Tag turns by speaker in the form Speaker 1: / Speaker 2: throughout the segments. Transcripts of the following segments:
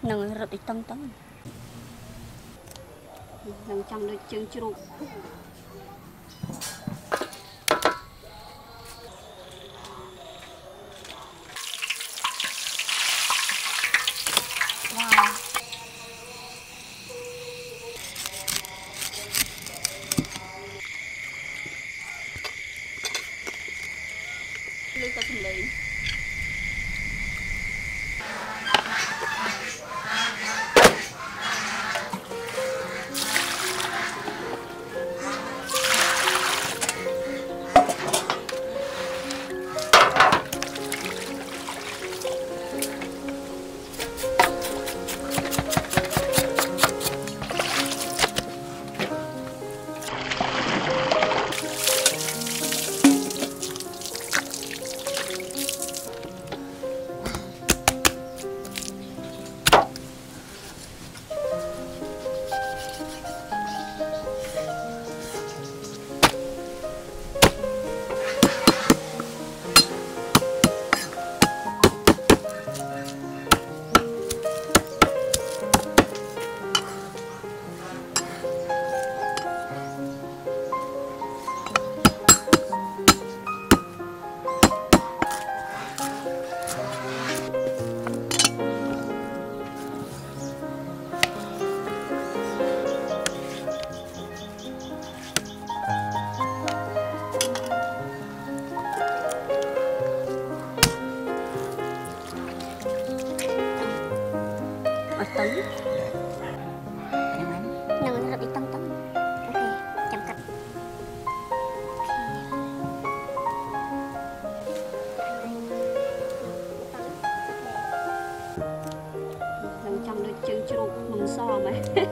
Speaker 1: nâng rớt đi tông tông nâng trong đôi chân chru wow lưu ta thùng lì tấn nâng nó đi tông tông ok chậm cắt nâng trong đôi chân chru mừng so mà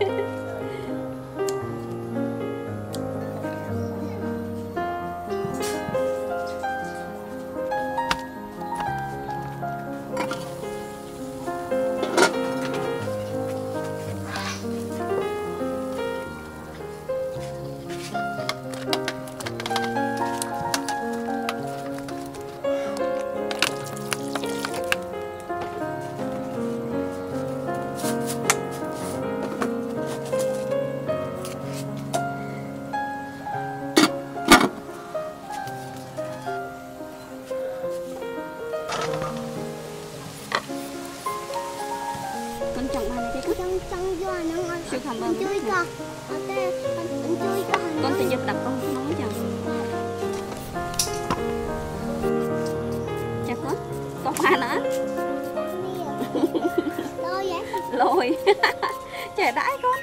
Speaker 1: con chọn mà cái
Speaker 2: Chân vô nó ngon.
Speaker 1: siêu không bao
Speaker 2: Chui cơ. Ok, con chui cơ.
Speaker 1: con sẽ giật đập con nói chồng chắc có pha nữa
Speaker 2: Lôi vậy?
Speaker 1: lôi trời đãi con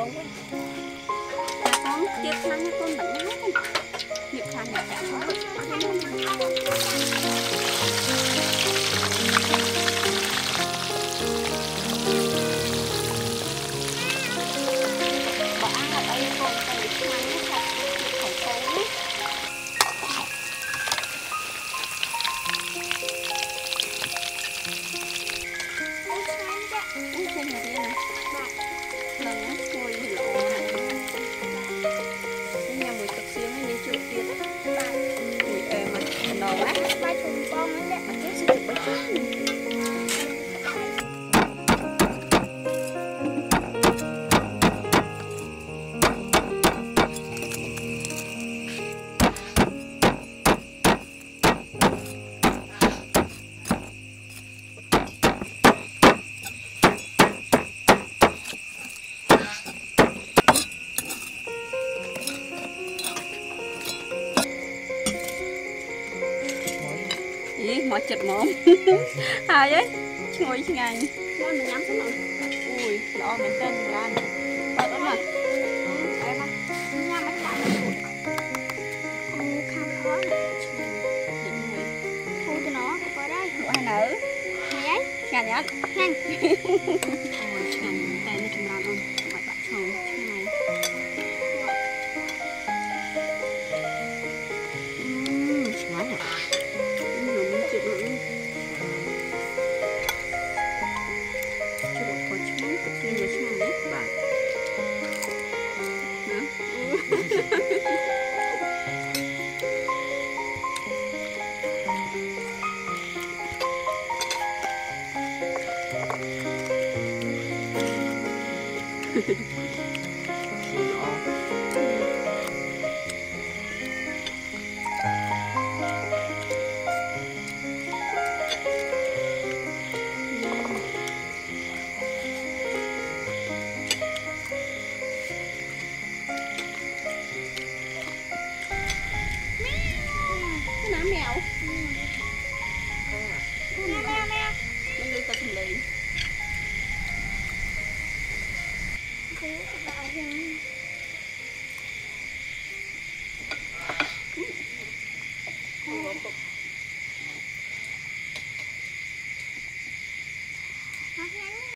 Speaker 1: con quá con tiếp khăn nha con bận nhá con tiếp khăn này cả thôi bỏ ăn ở đây con tay khăn nó sạch khỏi con ấy xem là thế này lần á ngồi lộ cái nhà mùi cực xíu mới đi chụp tiết mùi êm mà nổ quá
Speaker 2: ba chục con ấy đấy
Speaker 1: mà chết sẽ chụp bấy chút mọi chật mồm hai ấy ngồi chứ ngày
Speaker 2: con mình nhắm xuống rồi
Speaker 1: ui lo mình tên mình ăn đó mà em á
Speaker 2: nha mấy bạn khăn khó thu cho nó coi đây
Speaker 1: lụa hai nữ
Speaker 2: này ấy
Speaker 1: ngàn nhá
Speaker 2: nhanh
Speaker 1: ôi ngàn tay nó chừng nào không mọi bạn chồng chứ này quá nhỉ chịu được chịu có chút xin với chồng đấy bạn